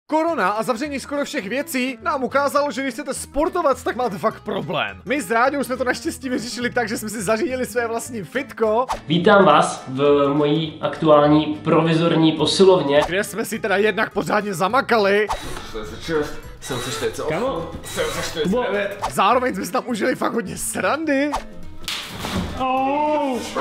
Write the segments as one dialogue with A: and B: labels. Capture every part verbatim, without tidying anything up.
A: Korona a zavření skoro všech věcí nám ukázalo, že když chcete sportovat, tak máte fakt problém. My s Ráďou jsme to naštěstí vyřešili tak, že jsme si zařídili své vlastní fitko.
B: Vítám vás v mojí aktuální provizorní posilovně,
A: Kde jsme si teda jednak pořádně zamakali.
B: Kamo?
A: Zároveň jsme si tam užili fakt hodně srandy.
B: Oh.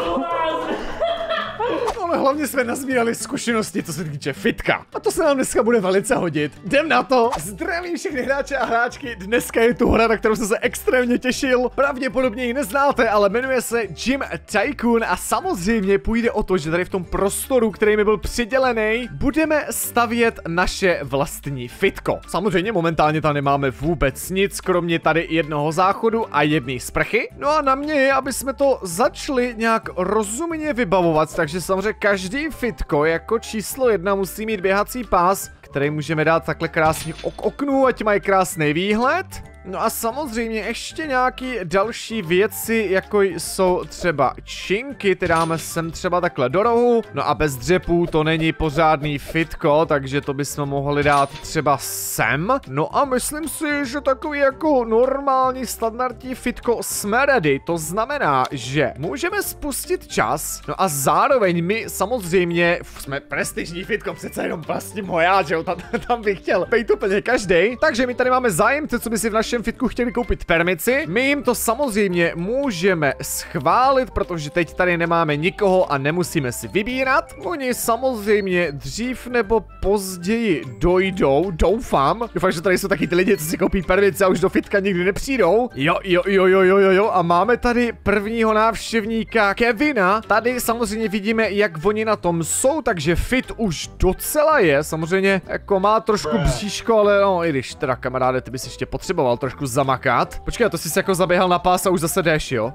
A: Ale hlavně jsme nazbírali zkušenosti, co se týče fitka. A to se nám dneska bude velice hodit. Jdem na to! Zdravím všechny hráče a hráčky. Dneska je tu hra, na kterou jsem se extrémně těšil. Pravděpodobně ji neznáte, ale jmenuje se Gym Tycoon a samozřejmě půjde o to, že tady v tom prostoru, který mi byl přidělený, budeme stavět naše vlastní fitko. Samozřejmě momentálně tam nemáme vůbec nic, kromě tady jednoho záchodu a jedné sprchy. No a na mě je, aby jsme to začali nějak rozumně vybavovat, takže samozřejmě každý fitko jako číslo jedna musí mít běhací pás, který můžeme dát takhle krásně k oknu, ať mají krásný výhled. No a samozřejmě ještě nějaký další věci, jako jsou třeba činky, ty dáme sem třeba takhle do rohu. No a bez dřepů to není pořádný fitko, takže to bychom mohli dát třeba sem. No a myslím si, že takový jako normální standardní fitko jsme ready. To znamená, že můžeme spustit čas, no a zároveň my samozřejmě jsme prestižní fitko, přece jenom vlastně moja, že jo, tam, tam bych chtěl být úplně každý. Takže my tady máme zájemce, co by si v našem fitku chtěli koupit permici. My jim to samozřejmě můžeme schválit, protože teď tady nemáme nikoho a nemusíme si vybírat. Oni samozřejmě dřív nebo později dojdou, doufám. Doufám, že tady jsou taky ty lidi, co si koupí permici a už do fitka nikdy nepřijdou. Jo, jo, jo, jo, jo, jo, jo. A máme tady prvního návštěvníka Kevina. Tady samozřejmě vidíme, jak oni na tom jsou, takže fit už docela je. Samozřejmě jako má trošku bříško, ale no, i když teda kamaráde, ty bys ještě potřeboval trošku zamakat. Počkej, to jsi si jako zaběhal na pás a už zase jdeš, jo?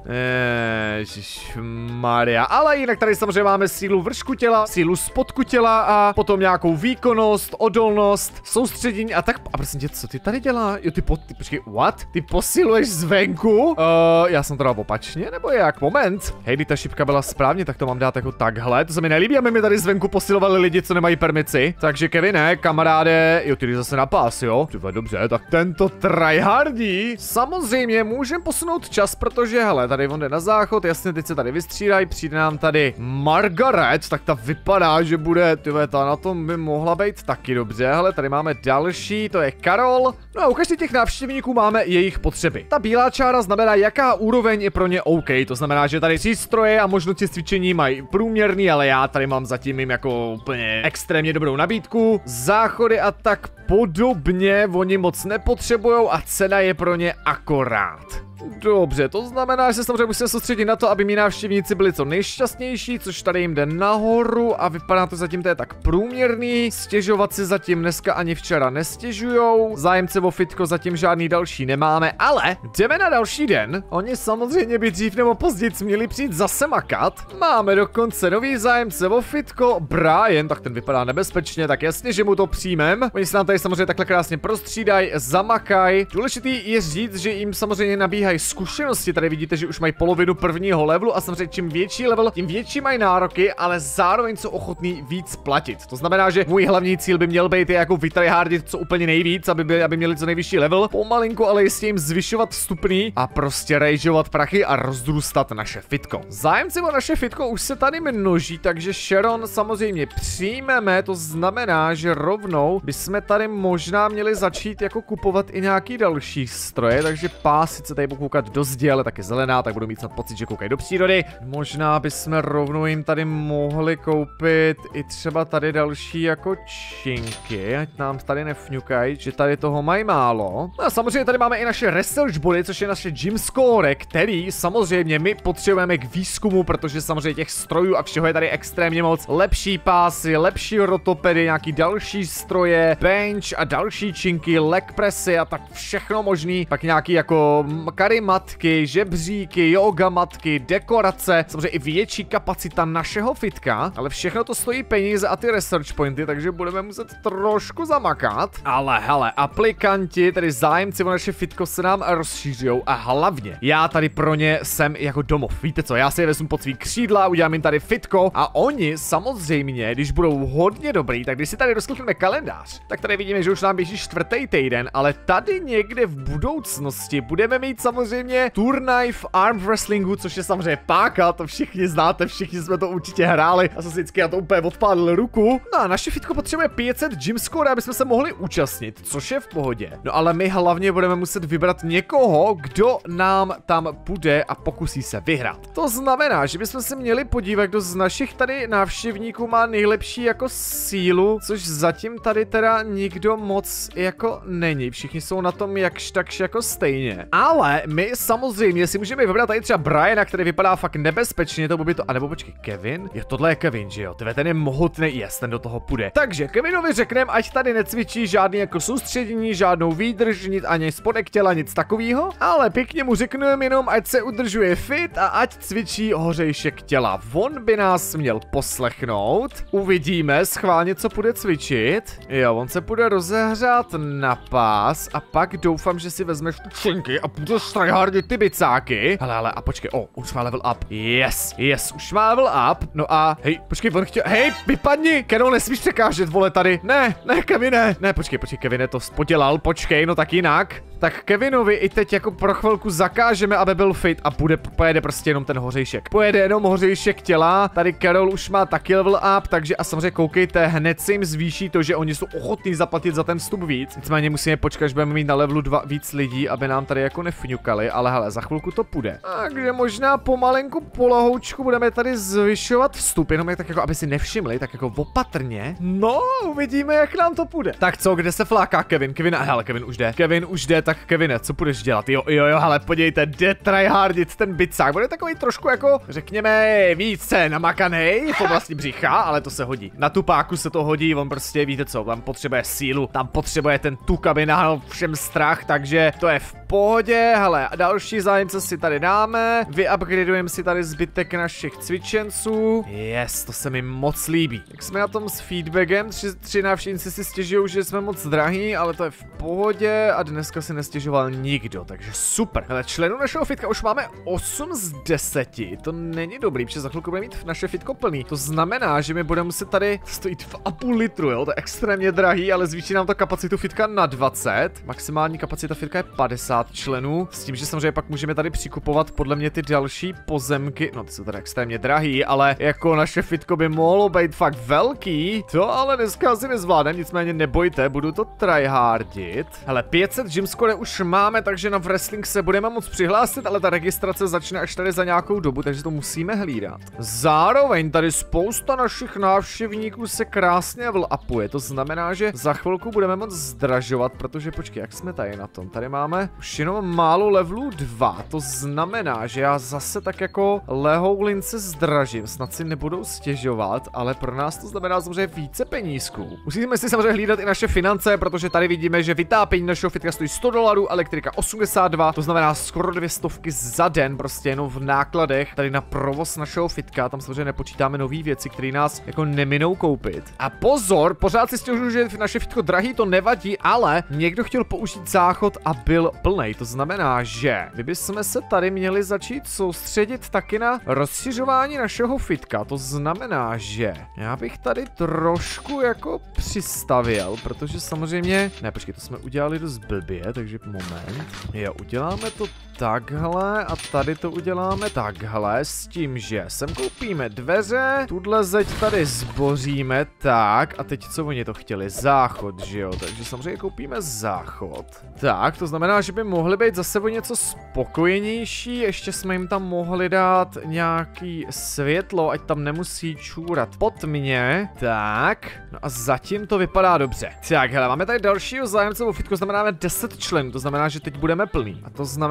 A: Ježišmarja. Ale jinak tady samozřejmě máme sílu vršku těla, sílu spodku těla a potom nějakou výkonnost, odolnost, soustředění a tak. A prosím tě, co ty tady dělá? Jo, ty po... Ty, počkej, what? Ty posiluješ zvenku? Uh, já jsem to dal opačně, nebo jak? Moment. Hej, ta šipka byla správně, tak to mám dát jako takhle. To se mi nelíbí, aby mi tady zvenku posilovali lidi, co nemají permici. Takže Kevine, kamaráde, jo, ty jdeš zase na pás, jo? Tyhle, dobře, tak tento tryhardí. Samozřejmě můžeme posunout čas, protože hele, tady on jde na záchod, jasně, teď se tady vystřídají, přijde nám tady Margaret, tak ta vypadá, že bude, tyhle, ta na tom by mohla být taky dobře, hele, tady máme další, to je Karol, no a u každých těch návštěvníků máme jejich potřeby. Ta bílá čára znamená, jaká úroveň je pro ně OK, to znamená, že tady přístroje a možnosti cvičení mají průměrný, ale já tady mám zatím jim jako úplně extrémně dobrou nabídku, záchody a tak podobně, oni moc nepotřebujou a cena je pro ně akorát. Dobře, to znamená, že se samozřejmě musíme soustředit na to, aby mý návštěvníci byli co nejšťastnější, což tady jim jde nahoru a vypadá to zatím, to je tak průměrný. Stěžovat si zatím dneska ani včera nestěžujou. Zájemce o fitko zatím žádný další nemáme, ale jdeme na další den. Oni samozřejmě by dřív nebo později měli přijít zase makat. Máme dokonce nový zájemce o fitko, Brian, tak ten vypadá nebezpečně, tak jasně, že mu to přijmem. Oni se nám tady samozřejmě takhle krásně prostřídají, zamakaj. Důležitý je říct, že jim samozřejmě nabíhají zkušenosti, tady vidíte, že už mají polovinu prvního levelu a samozřejmě čím větší level, tím větší mají nároky, ale zároveň jsou ochotní víc platit. To znamená, že můj hlavní cíl by měl být jako vytryhardit co úplně nejvíc, aby, byli, aby měli co nejvyšší level, pomalinku, ale jistě jim zvyšovat vstupný a prostě rejžovat prachy a rozdrůstat naše fitko. Zájemci o naše fitko už se tady množí, takže Sharon samozřejmě přijmeme, to znamená, že rovnou bychom tady možná měli začít jako kupovat i nějaký další stroje, takže pás sice tady koukat do zdi, ale taky zelená, tak budu mít snad pocit, že koukají do přírody. Možná bychom rovnou jim tady mohli koupit i třeba tady další jako činky, ať nám tady nefňukají, že tady toho mají málo. No a samozřejmě tady máme i naše research body, což je naše gym score, který samozřejmě my potřebujeme k výzkumu, protože samozřejmě těch strojů a všeho je tady extrémně moc. Lepší pásy, lepší rotopedy, nějaký další stroje, bench a další činky, leg pressy a tak všechno možný. Pak nějaký jako karimatky, žebříky, yoga matky, dekorace, samozřejmě i větší kapacita našeho fitka, ale všechno to stojí peníze a ty research pointy, takže budeme muset trošku zamakat. Ale hele, aplikanti, tedy zájemci o naše fitko se nám rozšířujou a hlavně já tady pro ně jsem jako domov. Víte co, já si je vezmu pod svý křídla, udělám jim tady fitko a oni samozřejmě, když budou hodně dobrý, tak když si tady rozklikneme kalendář, tak tady vidíme, že už nám běží čtvrtý týden, ale tady někde v budoucnosti budeme mít samozřejmě turnaj v arm wrestlingu, což je samozřejmě páka, to všichni znáte, všichni jsme to určitě hráli. Já jsem si vždycky na to úplně odpálil ruku. No a naše fitko potřebuje pět set gym score, aby jsme se mohli účastnit, což je v pohodě. No ale my hlavně budeme muset vybrat někoho, kdo nám tam půjde a pokusí se vyhrát. To znamená, že bychom se měli podívat, kdo z našich tady návštěvníků má nejlepší jako sílu, což zatím tady teda nikdo moc jako není. Všichni jsou na tom jakž takž jako stejně. Ale my samozřejmě si můžeme vybrat tady třeba Briana, který vypadá fakt nebezpečně, to by to, a nebo počkej, Kevin? Jo, tohle je Kevin, že jo? Tyve, ten je mohutný, jest, ten do toho půjde. Takže Kevinovi řekneme, ať tady necvičí žádný jako soustředění, žádnou výdrž, nic ani spodek těla, nic takového, ale pěkně mu řekneme jenom, ať se udržuje fit a ať cvičí hořejšek těla. On by nás měl poslechnout. Uvidíme schválně, co bude cvičit. Jo, on se bude rozehřát na pás a pak doufám, že si vezmeš tu činky a budeš tryhardit ty bicáky. Hele, ale a počkej, o, oh, už má level up. Yes, yes, už má level up. No a hej, počkej, on chtěl, hej, vypadni, Carol, nesmíš překážet, vole, tady. Ne, ne, Kevine, ne, počkej, počkej, Kevine to podělal, počkej, no tak jinak. Tak Kevinovi i teď jako pro chvilku zakážeme, aby byl fit a bude, pojede prostě jenom ten hořejšek. Pojede jenom hořejšek těla, tady Carol už má taky level up, takže a samozřejmě koukejte, hned se jim zvýší to, že oni jsou ochotní zaplatit za ten vstup víc. Nicméně musíme počkat, že budeme mít na levelu dva víc lidí, aby nám tady jako nefňukali, ale hele, za chvilku to půjde. Takže možná pomalenku polahoučku budeme tady zvyšovat vstup, jenom jak tak jako, aby si nevšimli, tak jako opatrně. No, uvidíme, jak nám to půjde. Tak co, kde se fláká Kevin? Kevin, hele, Kevin už jde. Kevin už jde, tak Kevine, co budeš dělat? Jo, jo, jo, hele, podívejte, jde tryhardit ten bicák. Bude takový trošku jako, řekněme, více namakanej v oblasti břicha, ale to se hodí. Na tu páku se to hodí, on prostě, víte co, tam potřebuje sílu, tam potřebuje ten tuk, aby nahnal všem strach, takže to je v pohodě. Hele, další zájemce si tady dáme, vyupgradujeme si tady zbytek našich cvičenců. Yes, to se mi moc líbí. Jak jsme na tom s feedbackem, tři, tři návštěvníci si stěžují, že jsme moc drahý, ale to je v pohodě a dneska se nestěžoval nikdo, takže super. Hele, členů našeho fitka už máme osm z deseti, to není dobrý, protože za chvilku budeme mít naše fitko plný. To znamená, že my budeme muset tady stojit dva a půl litru, jo, to je extrémně drahý, ale zvýší nám to kapacitu fitka na dvacet. Maximální kapacita fitka je padesát členů, s tím, že samozřejmě pak můžeme tady přikupovat podle mě ty další pozemky. No, ty jsou tady extrémně drahý, ale jako naše fitko by mohlo být fakt velký. To ale dneska asi nezvládnem, nicméně nebojte, budu to tryhardit. Hele, pět set gym score už máme, takže na wrestling se budeme moc přihlásit, ale ta registrace začne až tady za nějakou dobu, takže to musíme hlídat. Zároveň tady spousta našich návštěvníků se krásně level upuje, to znamená, že za chvilku budeme moc zdražovat, protože počkej, jak jsme tady na tom? Tady máme už jenom málo levelů dva, to znamená, že já zase tak jako lehoulince zdražím, snad si nebudou stěžovat, ale pro nás to znamená samozřejmě více penízků. Musíme si samozřejmě hlídat i naše finance, protože tady vidíme, že vytápění našeho fitka stojí sto dolarů, elektrika osmdesát dva, to znamená skoro dvě stovky za den, prostě jenom v nákladech tady na provoz našeho fitka, tam samozřejmě nepočítáme nové věci, které nás jako neminou koupit. A pozor, pořád si stěžuju, že naše fitko drahý, to nevadí, ale někdo chtěl použít záchod a byl plnej, to znamená, že my bychom se tady měli začít soustředit taky na rozšiřování našeho fitka, to znamená, že já bych tady trošku jako přistavil, protože samozřejmě, ne, počkej, to jsme udělali dost blbě, takže moment, jo, uděláme to takhle a tady to uděláme takhle s tím, že sem koupíme dveře, tuhle zeď tady zboříme, tak a teď co oni to chtěli? Záchod, že jo, takže samozřejmě koupíme záchod. Tak, to znamená, že by mohli být zase o něco spokojenější, ještě jsme jim tam mohli dát nějaký světlo, ať tam nemusí čůrat pod mě, tak, no a zatím to vypadá dobře. Tak, hele, máme tady dalšího zájemce o fitko, znamená deset členů, to znamená, že teď budeme plný. A to znamená, že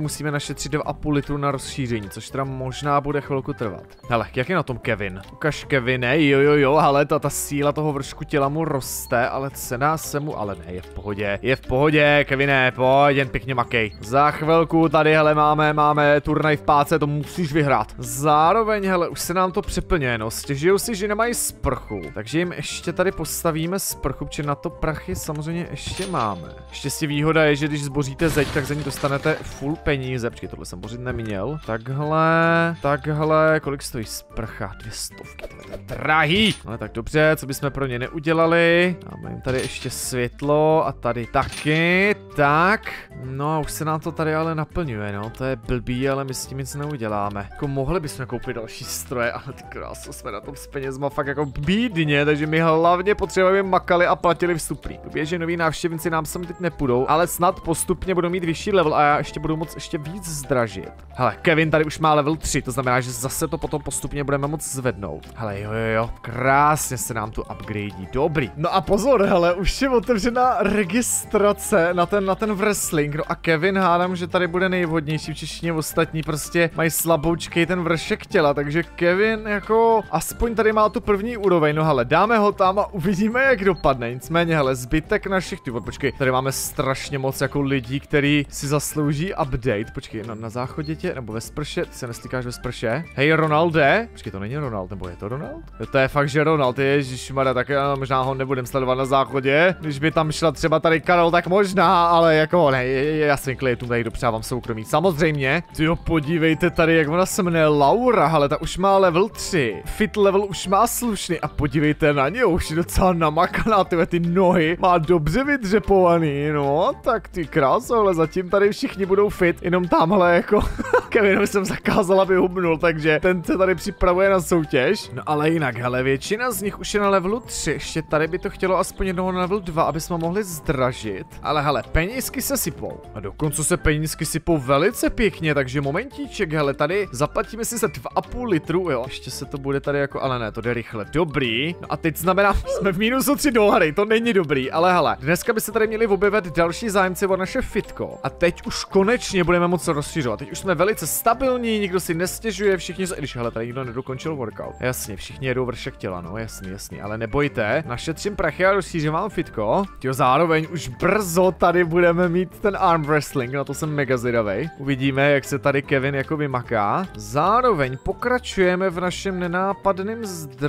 A: musíme našetřit dva a půl litru na rozšíření, což teda možná bude chvilku trvat. Hele, jak je na tom Kevin? Ukaž Kevine, jo jo jo, ale ta, ta síla toho vršku těla mu roste, ale cena se mu, ale ne, je v pohodě, je v pohodě, Kevine, pojď, jen pěkně makej. Za chvilku tady, hele, máme, máme turnaj v páce, to musíš vyhrát. Zároveň, hele, už se nám to přeplňuje, no, stěžují si, že nemají sprchu, takže jim ještě tady postavíme sprchu, protože na to prachy samozřejmě ještě máme. Štěstí výhoda je, že když zboříte zeď, tak za ní dostanete full peníze. Počkej, tohle jsem bořit neměl. Takhle, takhle, kolik stojí sprcha? Dvě stovky, to je drahý. Ale tak dobře, co bychom pro ně neudělali? Máme jim tady ještě světlo a tady taky, tak. No a už se nám to tady ale naplňuje, no, to je blbý, ale my s tím nic neuděláme. Jako mohli bychom koupit další stroje, ale ty krásu, jsme na tom s penězma fakt jako bídně, takže my hlavně potřebujeme makali a platili vstupný. Době, že noví návštěvníci nám sem teď nepůjdou, ale snad postupně budou mít vyšší level a já ještě budu moc ještě víc zdražit. Hele, Kevin tady už má level tři, to znamená, že zase to potom postupně budeme moc zvednout. Hele, jo, jo, jo, krásně se nám tu upgradí, dobrý. No a pozor, hele, už je otevřená registrace na ten, na ten wrestling, no a Kevin hádám, že tady bude nejvhodnější, všichni ostatní prostě mají slaboučkej ten vršek těla, takže Kevin jako aspoň tady má tu první úroveň, no hele, dáme ho tam a uvidíme, jak dopadne. Nicméně, hele, zbytek našich, ty počkej, tady máme strašně moc jako lidí, který si zaslouží update. Počkej, no, na záchodě tě, nebo ve sprše, ty se nestýkáš ve sprše. Hej, Ronalde, počkej, to není Ronald, nebo je to Ronald? To je fakt, že Ronald, ježišmarja, tak já, možná ho nebudem sledovat na záchodě. Když by tam šla třeba tady Karol, tak možná, ale jako ne, já svým klientům tady dopřávám soukromí. Samozřejmě. Tyjo, podívejte tady, jak ona se jmenuje Laura, ale ta už má level tři. Fit level už má slušný a podívejte na ně, už je docela namakaná, tyhle ty nohy. Má dobře vydřepovaný, no, tak ty kráso, ale zatím tady všichni budou fit, jenom tamhle jako Kevinovi jsem zakázal, aby hubnul, takže ten se tady připravuje na soutěž. No ale jinak, hele, většina z nich už je na levelu tři, ještě tady by to chtělo aspoň jednoho na level dva, aby jsme mohli zdražit. Ale hele, penízky se sypou. A dokonce se penízky sypou velice pěkně, takže momentíček, hele, tady zaplatíme si za dva a půl litru, jo. Ještě se to bude tady jako, ale ne, to jde rychle. Dobrý. No a teď znamená, jsme v mínusu tři dolary, to není dobrý, ale hele, dneska by se tady měli objevit další zájemci o naše fitko. A teď už konečně budeme moc rozšiřovat. Teď už jsme velice stabilní, nikdo si nestěžuje, všichni se, když hele, tady nikdo nedokončil workout. Jasně, všichni jedou vršek těla, no, jasný, jasný, ale nebojte, našetřím prachy a rozšířím vám fitko. Tyjo, zároveň už brzo tady budeme mít ten arm wrestling, na to jsem mega zvědavej. Uvidíme, jak se tady Kevin jako vymaká. Zároveň pokračujeme v našem nenápadném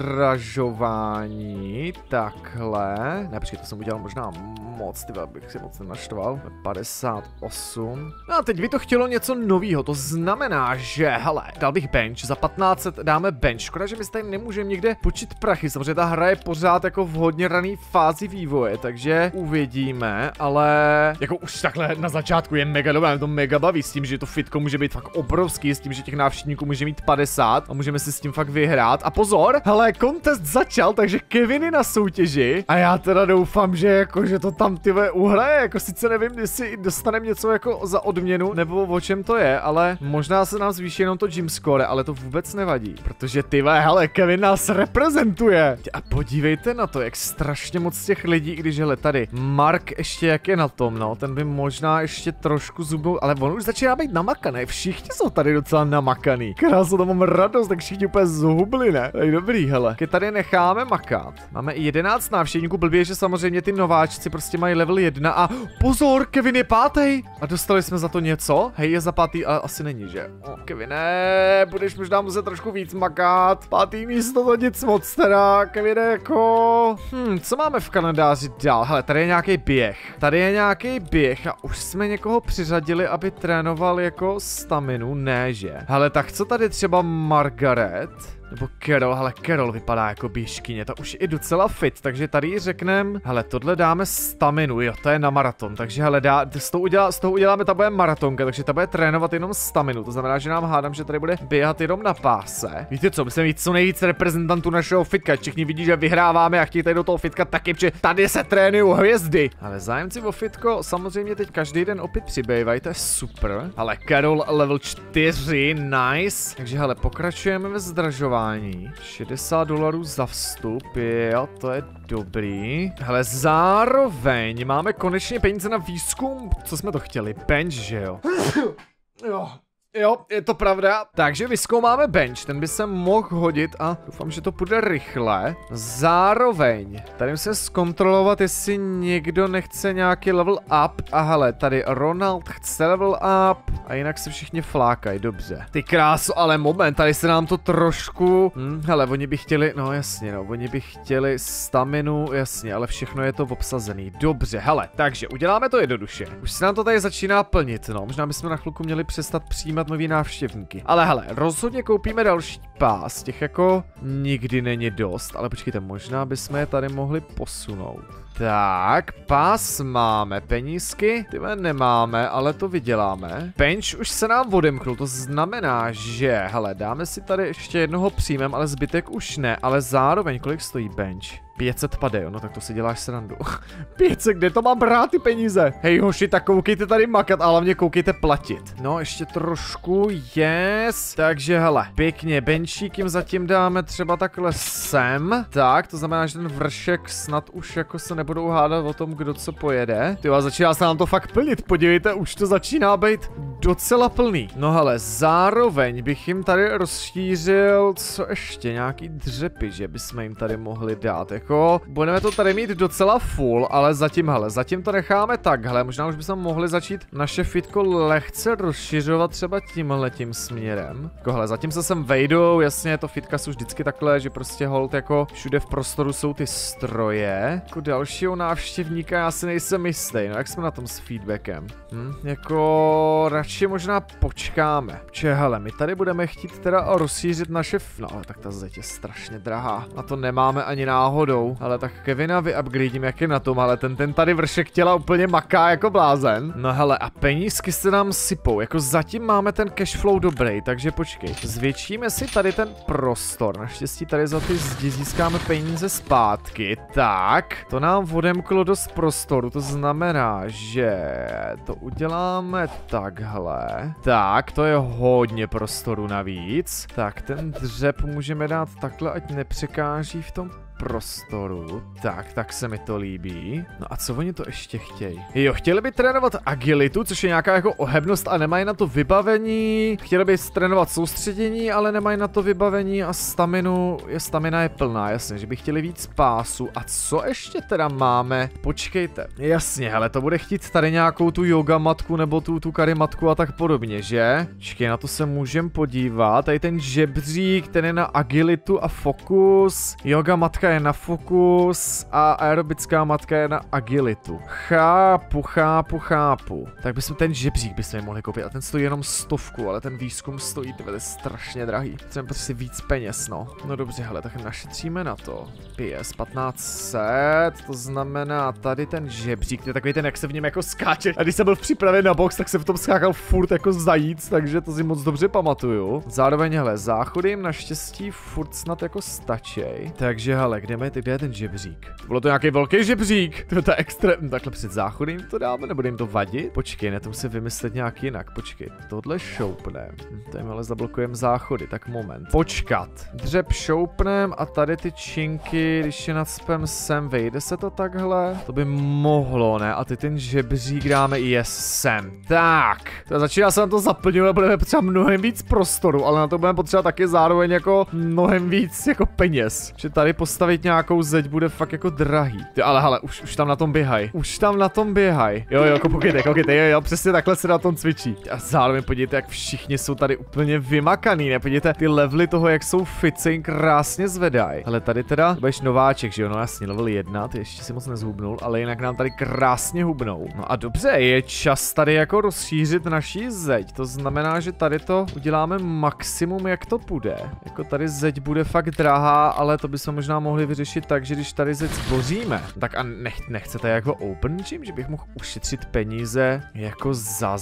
A: zdražování. Takhle. Ne, počkej, to jsem udělal možná moc, tyba, abych si moc nenaštval. padesát osm. No a teď by to chtělo něco novýho, to znamená, že, hele, dal bych bench, za patnáct set dáme bench. Škoda, že my tady nemůžeme někde počít prachy, samozřejmě ta hra je pořád jako v hodně raný fázi vývoje, takže uvidíme, ale jako už takhle na začátku je mega dobré, to mega baví s tím, že to fitko může být fakt obrovský, s tím, že těch návštěvníků může mít padesát a můžeme si s tím fakt vyhrát. A pozor, hele, contest začal, takže Kevin je na soutěži a já teda doufám, že jako, že to tam tyhle uhraje, jako sice nevím, jestli dostaneme něco jako za odměnu, nebo o čem to je, ale možná se nám zvýší jenom to gym score, ale to vůbec nevadí, protože tyhle, hele, Kevin nás reprezentuje. A podívejte na to, jak strašně moc těch lidí, když hele tady, Mark ještě jak je na tom, no, ten by možná ještě trošku zubnou, ale on už začíná být namakaný, všichni jsou tady docela namakaný. Krásu, to mám radost, tak všichni úplně zhubli, ne? Tak dobrý, hele. Keď tady necháme makat. Máme i jedenáct návštěvníků, blbě, že samozřejmě ty nováčci prostě mají level jedna a pozor, Kevin je pátý. A dostali jsme za to něco? Hej, je za pátý, ale asi není, že? O, Kevine, budeš možná muset trošku víc makat. Pátý místo to nic moc teda, Kevine, jako... Hm, co máme v kalendáři dál? Hele, tady je nějaký běh. Tady je nějaký běh a už jsme někoho přiřadili, aby trénoval jako staminu, ne že? Hele, tak co tady třeba Margaret? Nebo Carol, hele, Carol vypadá jako běžkyně, ta už je docela fit, takže tady ji řekneme, hele, tohle dáme staminu, jo, to je na maraton, takže hele, dá, z, toho udělá, z toho uděláme, ta bude maratonka, takže ta bude trénovat jenom staminu, to znamená, že nám hádám, že tady bude běhat jenom na páse. Víte co, musíme mít co nejvíc reprezentantů našeho fitka, všichni vidí, že vyhráváme a chtějí tady do toho fitka taky, protože tady se trénují hvězdy. Ale zájemci o fitko samozřejmě teď každý den opět přibývají, to je super. Ale Carol level čtyři, nice, takže hele, pokračujeme ve zdražování. šedesát dolarů za vstup, jo, to je dobrý. Hele, zároveň máme konečně peníze na výzkum, co jsme to chtěli, bench, že jo? Jo. Jo, je to pravda. Takže vyzkoumáme bench, ten by se mohl hodit a doufám, že to půjde rychle. Zároveň, tady musím zkontrolovat, jestli někdo nechce nějaký level up. A hele, tady Ronald chce level up a jinak se všichni flákají, dobře. Ty kráso, ale moment, tady se nám to trošku... Hm, hele, oni by chtěli, no jasně, no, oni by chtěli staminu, jasně, ale všechno je to obsazený. Dobře, hele, takže uděláme to jednoduše. Už se nám to tady začíná plnit, no, možná bychom na chvilku měli přestat přijímat nový návštěvníky. Ale hele, rozhodně koupíme další pás, těch jako nikdy není dost, ale počkejte, možná bychom je tady mohli posunout. Tak, pás máme, penízky, tyhle nemáme, ale to vyděláme. Bench už se nám odemknul, to znamená, že, hele, dáme si tady ještě jednoho příjmem, ale zbytek už ne, ale zároveň, kolik stojí bench? pět set pade, no tak to si děláš srandu. pět set, kde to mám brát ty peníze? Hej hoši, tak koukejte tady makat, ale hlavně koukejte platit. No ještě trošku, yes. Takže hele, pěkně, benčík jim zatím dáme třeba takhle sem. Tak, to znamená, že ten vršek snad už jako se nebudou hádat o tom, kdo co pojede. Tyva, začíná se nám to fakt plnit, podívejte, už to začíná být docela plný. No hele, zároveň bych jim tady rozšířil, co ještě, nějaký dřepy, že bychom jim tady mohli dát, jako budeme to tady mít docela full, ale zatím, hele, zatím to necháme takhle, možná už bychom mohli začít naše fitko lehce rozšiřovat třeba tímhletím směrem. Jako hele, zatím se sem vejdou, jasně, to fitka jsou vždycky takhle, že prostě hold jako všude v prostoru jsou ty stroje. Jako dalšího návštěvníka já si nejsem jistý, no jak jsme na tom s feedbackem? Hm, jako radši možná počkáme. Če hele, my tady budeme chtít teda rozšířit naše, no ale tak ta zeď je strašně drahá, na to nemáme ani náhodou. Ale tak Kevina vyupgradím, jak je na tom, ale ten, ten tady vršek těla úplně maká jako blázen. No hele, a penízky se nám sypou, jako zatím máme ten cashflow dobrý, takže počkej, zvětšíme si tady ten prostor, naštěstí tady za ty zdi získáme peníze zpátky, tak, to nám odemklo dost prostoru, to znamená, že to uděláme takhle, tak, to je hodně prostoru navíc, tak ten dřep můžeme dát takhle, ať nepřekáží v tom prostoru. Tak, tak se mi to líbí. No a co oni to ještě chtějí? Jo, chtěli by trénovat agilitu, což je nějaká jako ohebnost a nemají na to vybavení. Chtěli by trénovat soustředění, ale nemají na to vybavení a staminu, je stamina je plná, jasně, že by chtěli víc pásu. A co ještě teda máme? Počkejte. Jasně, hele, to bude chtít tady nějakou tu yoga matku nebo tu, tu karimatku a tak podobně, že? Počkej, na to se můžem podívat. Tady ten žebřík, ten je na agilitu a fokus. Yoga matka je na fokus a aerobická matka je na agilitu. Chápu, chápu, chápu. Tak bychom ten žebřík bychom je mohli koupit a ten stojí jenom stovku, ale ten výzkum stojí, to je strašně drahý. Chceme prostě víc peněz, no. No dobře, hele, tak našetříme na to. P S patnáct set, to znamená tady ten žebřík, to je takový ten, jak se v něm jako skáče. A když jsem byl v přípravě na box, tak se v tom skákal furt jako zajíc, takže to si moc dobře pamatuju. Zároveň, hele, záchody jim naštěstí furt snad jako stačej. Takže, hele, kde je, kde je ten žebřík? Bylo to nějaký velký žebřík. To je ta extra... Takhle před záchody jim to dáme, nebo jim to vadit? Počkej, ne, to musím vymyslet nějak jinak. Počkej, tohle šoupnem. Tady ale zablokujeme záchody, tak moment. Počkat. Dřep šoupnem a tady ty činky, když je nadspem sem, vejde se to takhle? To by mohlo, ne? A ty ten žebřík dáme i je sem. Tak. To začíná se nám to zaplňovat, budeme potřebovat mnohem víc prostoru, ale na to budeme potřebovat taky zároveň jako mnohem víc jako peněz. Že tady postavit nějakou zeď bude fakt jako drahý. Ty, ale hele, už, už tam na tom běhaj. Už tam na tom běhaj. Jo, jo, koukejte, koukejte, jo, jo, přesně takhle se na tom cvičí. A zároveň podívejte, jak všichni jsou tady úplně vymakaný, ne? Podívejte, ty levely toho, jak jsou fit, se jim krásně zvedají. Ale tady teda, budeš nováček, že jo, no jasně, level jedna, ty ještě si moc nezhubnul, ale jinak nám tady krásně hubnou. No a dobře, je čas tady jako rozšířit naší zeď. To znamená, že tady to uděláme maximum, jak to půjde. Jako tady zeď bude fakt drahá, ale to by se možná mohli vyřešit tak, že když tady zeď zboříme, tak a nech, nechcete jako open gym, že bych mohl ušetřit peníze jako za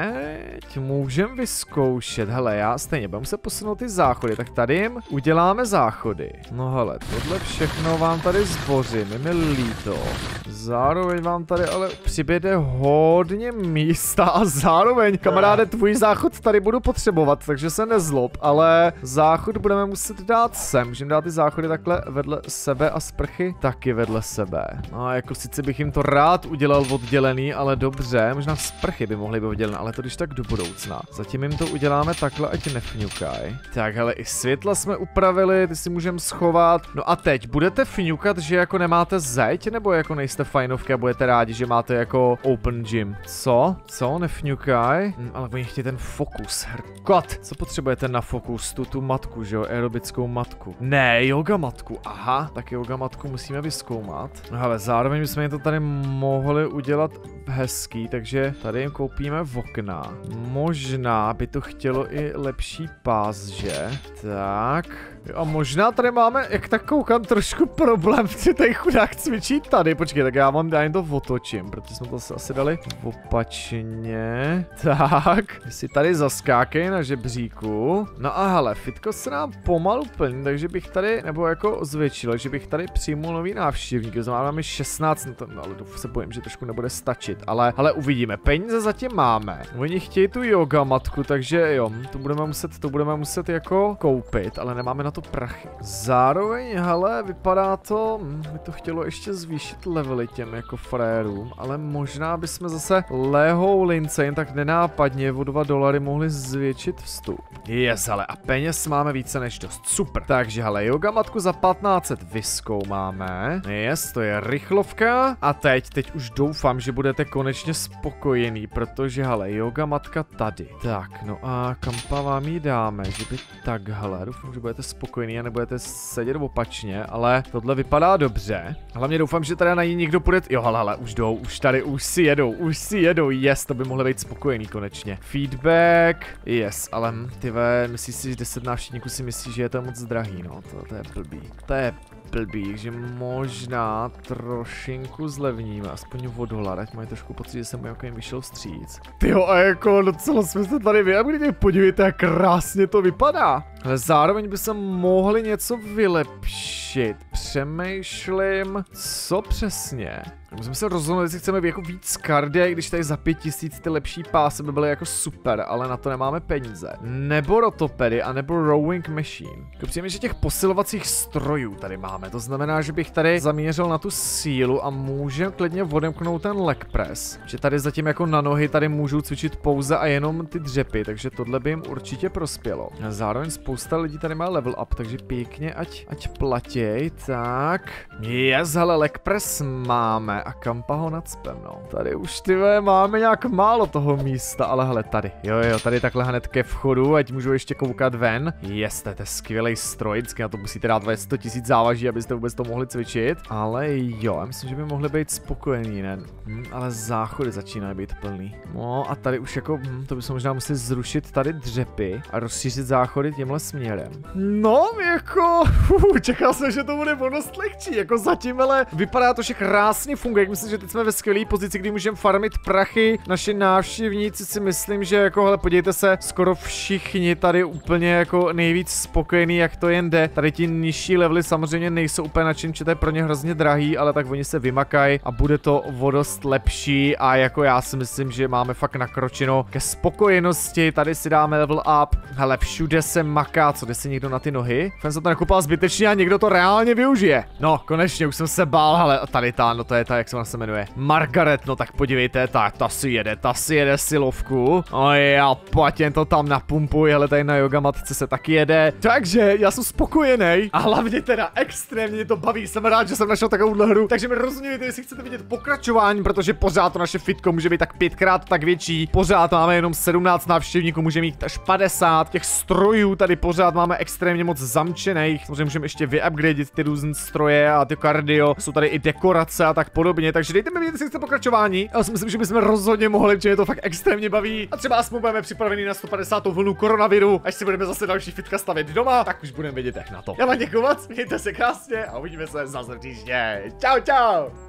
A: zeď? Můžem vyzkoušet, hele, já stejně budeme se posunout ty záchody, tak tady jim uděláme záchody. No hele, tohle všechno vám tady zbořím, je mi líto. Zároveň vám tady ale přibyde hodně místa a zároveň, kamaráde, tvůj záchod tady budu potřebovat, takže se nezlob, ale záchod budeme muset dát sem, můžeme dát ty záchody takhle vedle sebe a sprchy taky vedle sebe. No jako sice bych jim to rád udělal oddělený, ale dobře, možná sprchy by mohly být oddělené, ale to když tak do budoucna. Zatím jim to uděláme takhle, ať nefňukaj. Tak hele, i světla jsme upravili, ty si můžeme schovat. No a teď, budete fňukat, že jako nemáte zeď, nebo jako nejste fajnovky a budete rádi, že máte jako open gym? Co? Co? Nefňukaj? Hm, ale oni chtějí ten fokus. Hrkot! Co potřebujete na fokus? Tu tu matku, že jo? Aerobickou matku. Ne, yoga matku. Aha, tak yoga matku musíme vyzkoumat. No hele, zároveň bychom jim to tady mohli udělat hezký, takže tady jim koupíme v okna. Možná by to chtělo i lepší pás, že? Tak. Jo, a možná tady máme, jak tak koukám, trošku problém, že tady chudák cvičí tady. Počkej, tak já vám já to otočím, protože jsme to asi dali opačně. Tak, si tady zaskákej na žebříku. No a hele, fitko se nám pomalu plní, takže bych tady, nebo jako zvětšil, že bych tady přijmul nový návštěvník. Máme šestnáct, no to, no, ale to se bojím, že trošku nebude stačit, ale, ale uvidíme. Peníze zatím máme. Oni chtějí tu yoga matku, takže jo, to budeme muset, to budeme muset jako koupit, ale nemáme na to prachy. Zároveň, hele, vypadá to, hm, by to chtělo ještě zvýšit levely těm jako frérům, ale možná bychom zase lehou lince jen tak nenápadně o dva dolary mohli zvětšit vstup. Yes, hele, a peněz máme více než dost. Super. Takže, hele, yoga matku za patnáct set vyzkoumáme. Yes, to je rychlovka. A teď, teď už doufám, že budete konečně spokojení, protože, hele, yoga matka tady. Tak, no a kampa vám ji dáme, že by takhle, doufám, že budete spokojení a nebudete sedět opačně, ale tohle vypadá dobře. Hlavně doufám, že tady na ní někdo půjde. Jo, hele, hele, už jdou, už tady, už si jedou, už si jedou, yes, to by mohlo být spokojený konečně. Feedback, yes, ale tyve, myslíš si, že deset návštěvníků si myslí, že je to moc drahý, no, to, to je blbý, to je blbý, že možná trošinku zlevníme, aspoň o dolar, ať mají trošku pocit, že jsem mu jako jim vyšel vstříc. Tyjo, a jako docela jsme se tady vyjadřili, podívejte, jak krásně to vypadá. Ale zároveň by se mohli něco vylepšit. Přemýšlím, co přesně. Musíme se rozhodnout, jestli chceme jako víc kardia, i když tady za pět tisíc ty lepší pásy by byly jako super, ale na to nemáme peníze. Nebo rotopedy, anebo rowing machine. Jako přijeme, že těch posilovacích strojů tady máme, to znamená, že bych tady zaměřil na tu sílu a můžeme klidně odemknout ten leg press. Že tady zatím jako na nohy tady můžou cvičit pouze a jenom ty dřepy, takže tohle by jim určitě prospělo. A zároveň spousta lidí tady má level up, takže pěkně ať, ať platěj, tak. Yes, hele, leg press máme. A kampa ho nacpem, no. Tady už, tyve, máme nějak málo toho místa, ale hele, tady. Jo, jo, tady takhle hned ke vchodu, ať můžu ještě koukat ven. Yes, to je skvělý stroj, vždycky na to musíte dát sto tisíc závaží, abyste vůbec to mohli cvičit. Ale jo, já myslím, že by mohli být spokojení, ne? Hm, ale záchody začínají být plný. No a tady už jako, hm, to bychom možná museli zrušit tady dřepy a rozšířit záchody tímhle směrem. No, jako, uh, čekal jsem, že to bude o dost lehčí, jako zatím, ale vypadá to, že krásně funguje. Myslím, že teď jsme ve skvělé pozici, kdy můžeme farmit prachy. Naši návštěvníci si myslím, že jako, hele, podívejte se, skoro všichni tady úplně jako nejvíc spokojení, jak to jen jde. Tady ti nižší levely samozřejmě nejsou úplně nadšení, že to je pro ně hrozně drahý, ale tak oni se vymakají a bude to o dost lepší a jako já si myslím, že máme fakt nakročeno ke spokojenosti. Tady si dáme level up. Hele, všude se maká, co jde si někdo na ty nohy? Jsem se to nakupal zbytečně a někdo to reálně využije. No, konečně už jsem se bál, hele, tady ta, no to je ta, jak se ona se jmenuje. Margaret, no tak podívejte, ta, ta si jede, ta si jede silovku. Oj, já pojď jen to tam napumpuj, hele, tady na yoga matce se taky jede. Takže já jsem spokojený a hlavně teda extrémně to baví, jsem rád, že jsem našel takovouhle hru. Takže mi rozhodněte, jestli chcete vidět pokračování, protože pořád to naše fitko může být tak pětkrát tak větší. Pořád máme jenom sedmnáct návštěvníků, může mít až padesát. Těch strojů tady pořád máme extrémně moc zamčených. Samozřejmě můžeme ještě vyupgradit ty různé stroje a ty kardio. Jsou tady i dekorace a tak podobně, takže dejte mi vědět, jestli chcete pokračování. Já si myslím, že bychom rozhodně mohli, protože mě to fakt extrémně baví. A třeba aspoň budeme připraveni na sto padesátou vlnu koronaviru. Až si budeme zase další fitka stavět doma, tak už budeme vědět jak na to. Já vám děkuji moc, mějte se krásně a uvidíme se zase příště. Čau, čau!